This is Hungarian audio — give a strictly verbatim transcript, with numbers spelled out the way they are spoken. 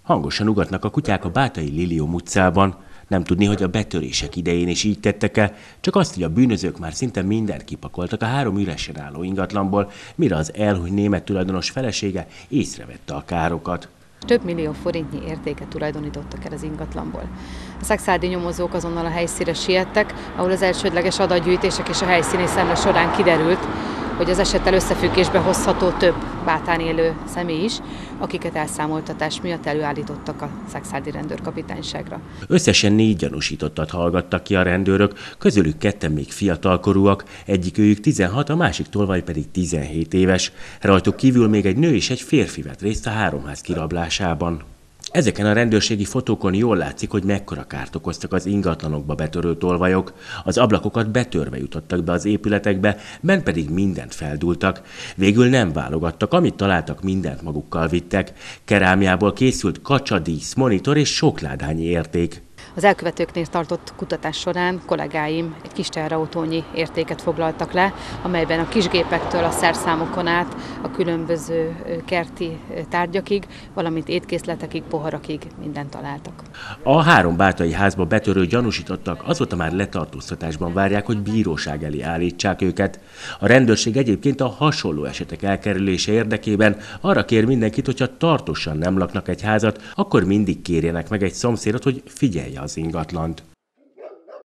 Hangosan ugatnak a kutyák a Bátai Lilium utcában. Nem tudni, hogy a betörések idején is így tettek-e, csak azt, hogy a bűnözők már szinte mindent kipakoltak a három üresen álló ingatlanból, mire az elhunyt német tulajdonos felesége észrevette a károkat. Több millió forintnyi értéket tulajdonítottak el az ingatlanból. A szakszárdi nyomozók azonnal a helyszínre siettek, ahol az elsődleges adatgyűjtések és a helyszíni szemle során kiderült, hogy az esettel összefüggésbe hozható több Bátán élő személy is, akiket elszámoltatás miatt előállítottak a szakszárdi rendőrkapitányságra. Összesen négy gyanúsítottat hallgattak ki a rendőrök, közülük ketten még fiatalkorúak, egyikőjük tizenhat, a másik tolvaj pedig tizenhét éves. Rajtuk kívül még egy nő és egy férfi vett részt a háromház kirablásában. Ezeken a rendőrségi fotókon jól látszik, hogy mekkora kárt okoztak az ingatlanokba betörő tolvajok. Az ablakokat betörve jutottak be az épületekbe, bent pedig mindent feldúltak. Végül nem válogattak, amit találtak, mindent magukkal vittek. Kerámiából készült kacsadísz, monitor és sokládányi érték. Az elkövetőknél tartott kutatás során kollégáim egy kis teherautónyi értéket foglaltak le, amelyben a kisgépektől a szerszámokon át a különböző kerti tárgyakig, valamint étkészletekig, poharakig mindent találtak. A három bátai házba betörő gyanúsítottak azóta már letartóztatásban várják, hogy bíróság elé állítsák őket. A rendőrség egyébként a hasonló esetek elkerülése érdekében arra kér mindenkit, hogyha tartósan nem laknak egy házat, akkor mindig kérjenek meg egy szomszédot, hogy figyelje az ingatlant.